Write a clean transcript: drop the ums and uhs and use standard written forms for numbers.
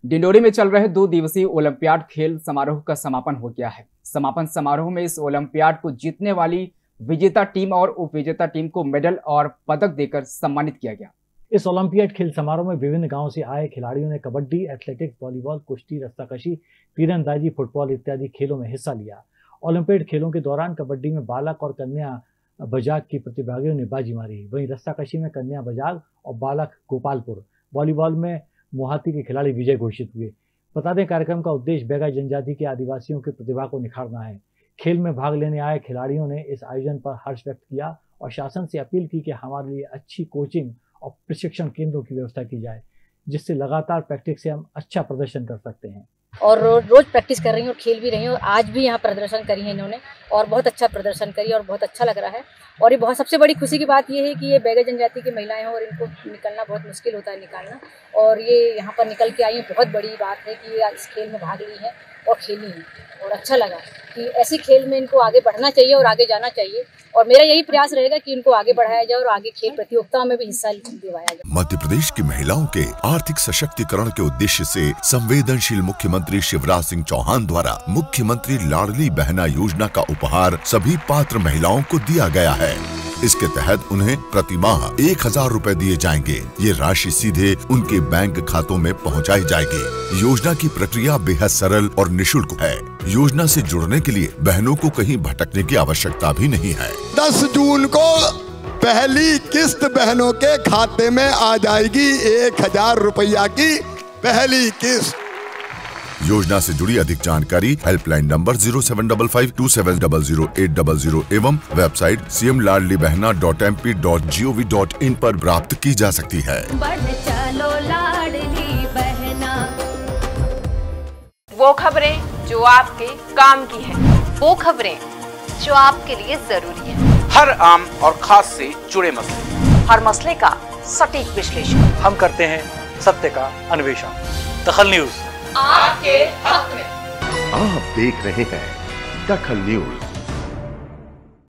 डिंडोरी में चल रहे 2 दिवसीय ओलंपियाड खेल समारोह का समापन हो गया है। समापन समारोह में इस ओलंपियाड को जीतने वाली विजेता टीम और उपविजेता टीम को मेडल और पदक देकर सम्मानित किया गया। इस ओलंपियाड खेल समारोह में विभिन्न गांवों से आए खिलाड़ियों ने कबड्डी, एथलेटिक्स, वॉलीबॉल, कुश्ती, रस्साकशी, तीरंदाजी, फुटबॉल इत्यादि खेलों में हिस्सा लिया। ओलंपियाड खेलों के दौरान कबड्डी में बालक और कन्या बजाग की प्रतिभागियों ने बाजी मारी। वहीं रस्साकशी में कन्या बजाग और बालक गोपालपुर, वॉलीबॉल में मोहाती के खिलाड़ी विजय घोषित हुए। बता दें, कार्यक्रम का उद्देश्य बैगा जनजाति के आदिवासियों की प्रतिभा को निखारना है। खेल में भाग लेने आए खिलाड़ियों ने इस आयोजन पर हर्ष व्यक्त किया और शासन से अपील की कि हमारे लिए अच्छी कोचिंग और प्रशिक्षण केंद्रों की व्यवस्था की जाए, जिससे लगातार प्रैक्टिस से हम अच्छा प्रदर्शन कर सकते हैं। और रोज प्रैक्टिस कर रही हैं और खेल भी रही हैं और आज भी यहाँ प्रदर्शन करी है इन्होंने और बहुत अच्छा प्रदर्शन करी और बहुत अच्छा लग रहा है। और ये बहुत सबसे बड़ी खुशी की बात ये है कि ये बैगा जनजाति की महिलाएं हैं और इनको निकलना बहुत मुश्किल होता है निकालना, और ये यहाँ पर निकल के आई है। बहुत बड़ी बात है कि ये इस खेल में भाग ली है और खेली है और अच्छा लगा कि ऐसी खेल में इनको आगे बढ़ना चाहिए और आगे जाना चाहिए। और मेरा यही प्रयास रहेगा कि इनको आगे बढ़ाया जाए और आगे खेल प्रतियोगिताओं में भी हिस्सा दिलवाया जाए। मध्य प्रदेश की महिलाओं के आर्थिक सशक्तिकरण के उद्देश्य से संवेदनशील मुख्यमंत्री शिवराज सिंह चौहान द्वारा मुख्यमंत्री लाडली बहना योजना का उपहार सभी पात्र महिलाओं को दिया गया है। इसके तहत उन्हें प्रति माह 1000 रुपए दिए जाएंगे। ये राशि सीधे उनके बैंक खातों में पहुंचाई जाएगी। योजना की प्रक्रिया बेहद सरल और निशुल्क है। योजना से जुड़ने के लिए बहनों को कहीं भटकने की आवश्यकता भी नहीं है। 10 जून को पहली किस्त बहनों के खाते में आ जाएगी। 1000 रुपया की पहली किस्त। योजना से जुड़ी अधिक जानकारी हेल्पलाइन नंबर 07552700800 एवं वेबसाइट cmladlibehna.mp.gov.in पर प्राप्त की जा सकती है। बढ़ चलो लाडली बहना। वो खबरें जो आपके काम की है, वो खबरें जो आपके लिए जरूरी है। हर आम और खास से जुड़े मसले, हर मसले का सटीक विश्लेषण हम करते हैं, सत्य का अन्वेषण। दखल न्यूज आपके हक में। आप देख रहे हैं दखल न्यूज।